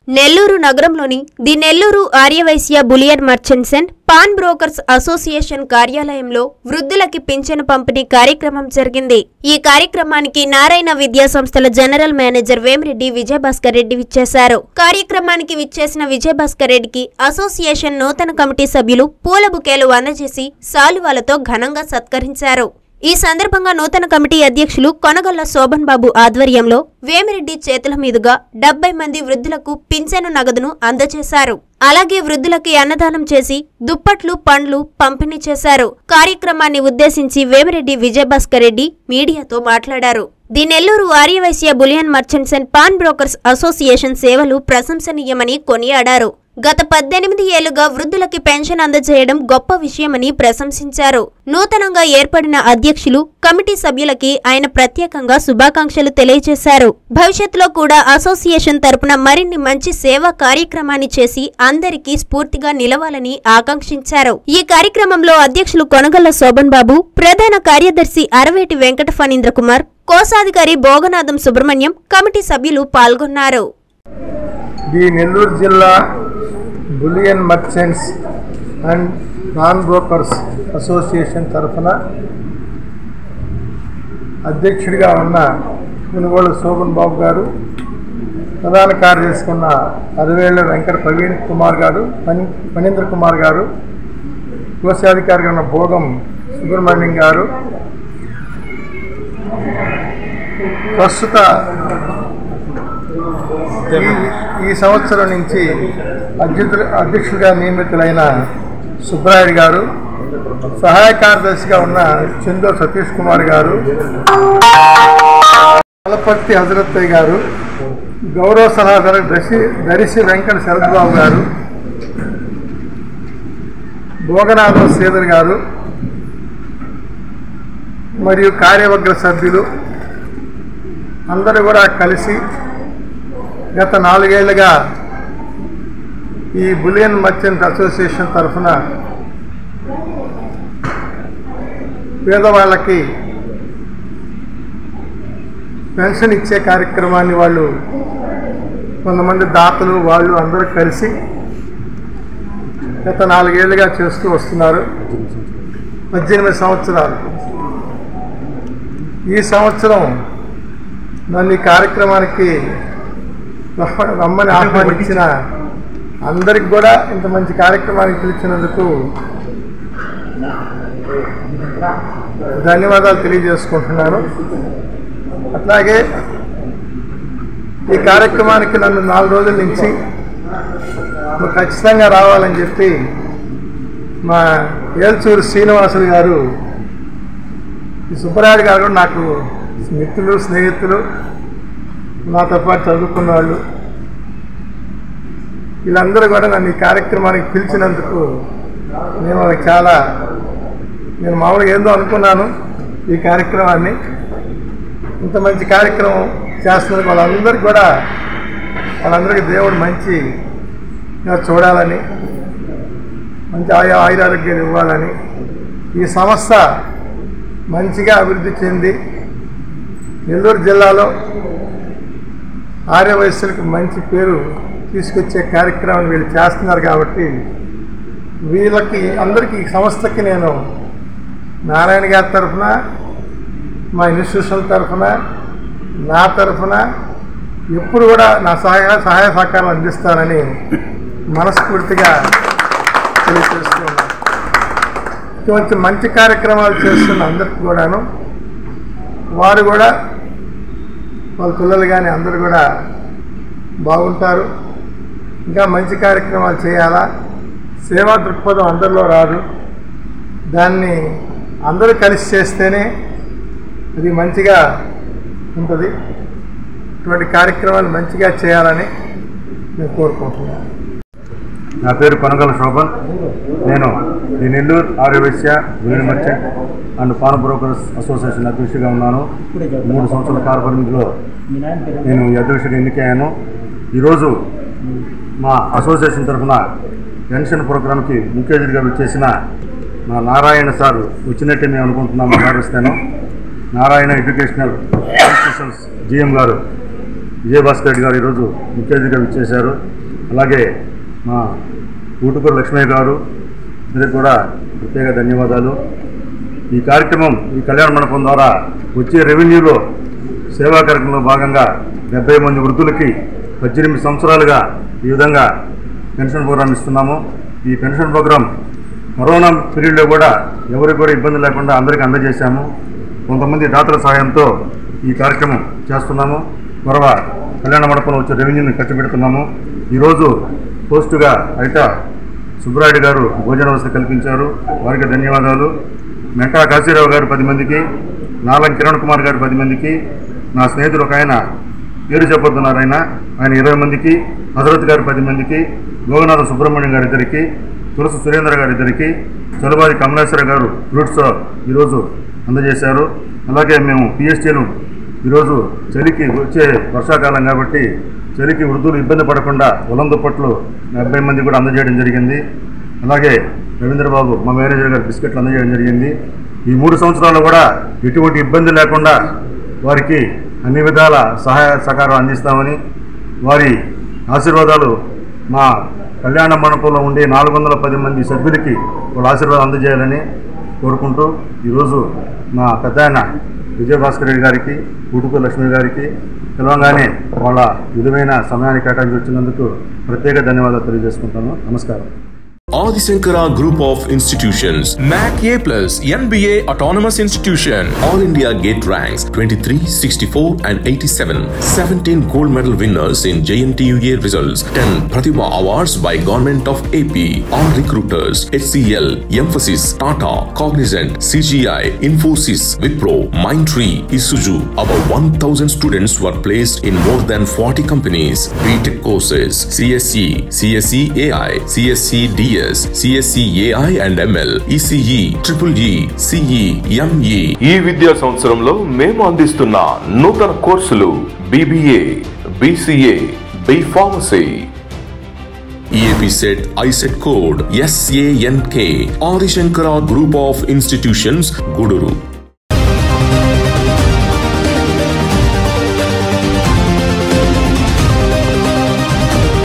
నెల్లూరు నగరంలోని the Nellore Aryavysya bullion merchants and pawn brokers association కార్యాలయంలో వృద్ధులకి పింఛను పంపిణీ కార్యక్రమం జరిగింది. ఈ కార్యక్రమానికి నారాయణ విద్యా సంస్థల జనరల్ మేనేజర్ వేమిరెడ్డి విజయభాస్కర్ రెడ్డి విచ్చేశారు. కార్యక్రమానికి విచ్చేసిన విజయభాస్కర్ రెడ్డికి అసోసియేషన్ నూతన కమిటీ సభ్యులు పూల బుకేలు అందజేసి శాలువాలతో ఘనంగా సత్కరించారు. ఈ సందర్భంగా నూతన కమిటీ అధ్యక్షులు కొనగొల్ల శోభన్ బాబు ఆధ్వర్యంలో వేమిరెడ్డి చేతుల మీదుగా 70 మంది వృద్ధులకు పింఛను నగదును అందజేశారు. అలాగే వృద్ధులకి అన్నదానం చేసి దుప్పట్లు, పండ్లు పంపిణీ చేశారు. కార్యక్రమాన్ని ఉద్దేశించి వేమిరెడ్డి విజయభాస్కర్ రెడ్డి మీడియాతో మాట్లాడారు. The Nellore Aryavysya bullion merchants and pawn brokers association సేవలు ప్రశంసనీయమని కొనియాడారు. గత 18 ఏళ్లుగా వృద్ధులకి పెన్షన్ అందజేయడం గొప్ప విషయమని ప్రశంసించారు. నూతనంగా ఏర్పడిన అధ్యక్షులు, కమిటీ సభ్యులకి ఆయన ప్రత్యేకంగా శుభాకాంక్షలు తెలియజేశారు. భవిష్యత్తులో కూడా అసోసియేషన్ తరపున మరిన్ని మంచి సేవా కార్యక్రమాన్ని చేసి అందరికీ స్ఫూర్తిగా నిలవాలని ఆకాంక్షించారు. ఈ కార్యక్రమంలో అధ్యక్షులు కొనగొల్ల శోభన్ బాబు, ప్రధాన కార్యదర్శి అరవేటి వెంకట ఫణీంద్ర కుమార్, కోశాధికారి భోగనాథం సుబ్రహ్మణ్యం, కమిటీ సభ్యులు పాల్గొన్నారు. ది నెల్లూరు జిల్లా bullion merchants and pawn brokers association తరఫున అధ్యక్షుడిగా ఉన్న కొనుగోలు శోభన్ బాబు గారు, ప్రధాన కార్యదర్శి ఉన్న అరవేళ్ల వెంకట ప్రవీణ్ కుమార్ గారు, ఫణీంద్ర కుమార్ గారు, కోశాధికారిగా ఉన్న భోగం సుబ్రహ్మణ్యం గారు, ప్రస్తుత ఈ సంవత్సరం నుంచి అధ్యక్షుడిగా నియమితులైన సుబ్రాయుడు గారు, సహాయ కార్యదర్శిగా ఉన్న చందో సతీష్ కుమార్ గారు, అలపర్తి హజరత్తయ్య గారు, గౌరవ సలహాదారు దరిసి వెంకట శరద్బాబు గారు, భోగనాథం శ్రీధర్ గారు మరియు కార్యవర్గ సభ్యులు అందరూ కూడా కలిసి గత 4 ఏళ్లుగా ఈ బులియన్ మర్చెంట్ అసోసియేషన్ తరఫున పేదవాళ్ళకి పెన్షన్ ఇచ్చే కార్యక్రమాన్ని వాళ్ళు కొంతమంది దాతలు వాళ్ళు అందరూ కలిసి గత 4 ఏళ్లుగా చేస్తూ వస్తున్నారు. 18 సంవత్సరాలు. ఈ సంవత్సరం నన్ను ఈ కార్యక్రమానికి రమ్మని ఆహ్వానించిన అందరికి కూడా ఇంత మంచి కార్యక్రమానికి పిలిచినందుకు ధన్యవాదాలు తెలియజేసుకుంటున్నాను. అట్లాగే ఈ కార్యక్రమానికి నన్ను 4 రోజుల నుంచి ఖచ్చితంగా రావాలని చెప్పి మా ఏల్చూరు శ్రీనివాసులు గారు, ఈ సుబ్బరాయుడు గారు కూడా నాకు మిత్రులు, స్నేహితులు, నాతో పాటు చదువుకున్న వాళ్ళు, వీళ్ళందరూ కూడా నన్ను ఈ కార్యక్రమానికి పిలిచినందుకు నేను మామూలుగా ఏందో అనుకున్నాను. ఈ కార్యక్రమాన్ని ఇంత మంచి కార్యక్రమం చేస్తున్నందుకు వాళ్ళందరికీ దేవుడు మంచిగా చూడాలని, మంచి ఆయురారోగ్యాలు ఇవ్వాలని, ఈ సంస్థ మంచిగా అభివృద్ధి చెంది నెల్లూరు జిల్లాలో ఆర్యవైశ్యులకు మంచి పేరు తీసుకొచ్చే కార్యక్రమాన్ని వీళ్ళు చేస్తున్నారు. కాబట్టి వీళ్ళకి అందరికీ ఈ సంస్థకి నేను నారాయణ గారి తరఫున, మా ఇన్స్టిట్యూషన్ తరఫున, నా తరఫున ఎప్పుడు కూడా నా సహాయ సహకారాలు అందిస్తానని మనస్ఫూర్తిగా తెలియజేస్తున్నాను. ఇటువంటి మంచి కార్యక్రమాలు చేస్తున్న అందరికీ కూడాను వారు కూడా వాళ్ళ పిల్లలు కానీ అందరూ కూడా బాగుంటారు. ఇంకా మంచి కార్యక్రమాలు చేయాలా, సేవా దృక్పథం అందరిలో రాదు, దాన్ని అందరూ కలిసి చేస్తేనే అది మంచిగా ఉంటుంది. ఇటువంటి కార్యక్రమాలు మంచిగా చేయాలని నేను కోరుకుంటున్నాను. నా పేరు కొనగొల్ల శోభన్. నేను ఈ Nellore Aryavysya bullion merchant and pawn brokers association అధ్యక్షుడిగా ఉన్నాను. 3 సంవత్సరాల కాల పరిమితిలో నేను ఈ అధ్యక్షుడిగా ఎన్నికయ్యాను. ఈరోజు మా అసోసియేషన్ తరఫున పెన్షన్ ప్రోగ్రాంకి ముఖ్య అతిథిగా వచ్చేసిన మా నారాయణ సార్ వచ్చినట్టే మేము అనుకుంటున్నాము. భావిస్తాను. నారాయణ ఎడ్యుకేషనల్ ఇన్స్టిట్యూషన్స్ GM గారు విజయభాస్కర్ రెడ్డి గారు ఈరోజు ముఖ్య అతిథిగా విచ్చేశారు. అలాగే మా ఊటుకూరు లక్ష్మయ్య గారు అందరికీ కూడా ప్రత్యేక ధన్యవాదాలు. ఈ కార్యక్రమం ఈ కళ్యాణ మండపం ద్వారా వచ్చే రెవెన్యూలో సేవా కార్యక్రమంలో భాగంగా 70 మంది వృద్ధులకి 18 సంవత్సరాలుగా ఈ విధంగా పెన్షన్ ప్రోగ్రాం ఇస్తున్నాము. ఈ పెన్షన్ ప్రోగ్రాం కరోనా పీరియడ్లో కూడా ఎవరికి కూడా ఇబ్బంది లేకుండా అందరికీ అందజేశాము. కొంతమంది దాతల సహాయంతో ఈ కార్యక్రమం చేస్తున్నాము. త్వరవ కళ్యాణ మండపంలో వచ్చే రెవెన్యూని ఖర్చు పెడుతున్నాము. ఈరోజు పోస్టుగా అయితే సుబ్బరాయుడు గారు భోజన వసతి కల్పించారు, వారికి ధన్యవాదాలు. మెంకా కాశీరావు గారు 10 మందికి, నాలం కిరణ్ కుమార్ గారు 10 మందికి, నా స్నేహితులు ఒక ఆయన పేరు చెప్పొద్దున్నారు, ఆయన 20 మందికి, హజరత్ గారు 10 మందికి, గోగనాథ సుబ్రహ్మణ్యం గారు 2కి, తులసి సురేంద్ర గారు 2కి, చలుబాది కమలేశ్వర గారు ఫ్రూట్స్ ఈరోజు అందజేశారు. అలాగే మేము పిఎస్టీలు ఈరోజు చలికి వచ్చే వర్షాకాలం కాబట్టి చలికి వృద్ధులు ఇబ్బంది పడకుండా ఉలం దుప్పట్లు 70 మంది కూడా అందజేయడం జరిగింది. అలాగే రవీంద్రబాబు మా మేనేజర్ గారు బిస్కెట్లు అందజేయడం జరిగింది. ఈ 3 సంవత్సరాలు కూడా ఎటువంటి ఇబ్బంది లేకుండా వారికి అన్ని విధాల సహాయ సహకారం అందిస్తామని, వారి ఆశీర్వాదాలు మా కళ్యాణ మండపంలో ఉండే 410 మంది సభ్యులకి వాళ్ళ ఆశీర్వాదం అందజేయాలని కోరుకుంటూ ఈరోజు మా పెద్ద ఆయన విజయభాస్కర్ రెడ్డి గారికి, ఊటుకూరు లక్ష్మి గారికి తెలంగాణే వాళ్ళ విలువైన సమయాన్ని కేటాయించి వచ్చినందుకు ప్రత్యేక ధన్యవాదాలు తెలియజేసుకుంటాను. నమస్కారం. Adi Shankara Group of Institutions, NAC A+, NBA Autonomous Institution, All India Gate Ranks 23, 64 and 87, 17 gold medal winners in JNTUA results, 10 Pratibha Awards by Government of AP, all recruiters, HCL, Emphasis, Tata, Cognizant, CGI, Infosys, Wipro, Mindtree, Isuzu. About 1,000 students were placed in more than 40 companies. BTech courses, CSE, CSE AI, CSE DS, CSE AI and ML, ECE, EEE, CE, ME. ఈ విద్యా సంవత్సరంలో మేము అందిస్తున్న నూతన కోర్సులు BBA, BCA, B Pharmacy. EAP set ISET code SANK. Adi Shankara Group of Institutions, Guduru.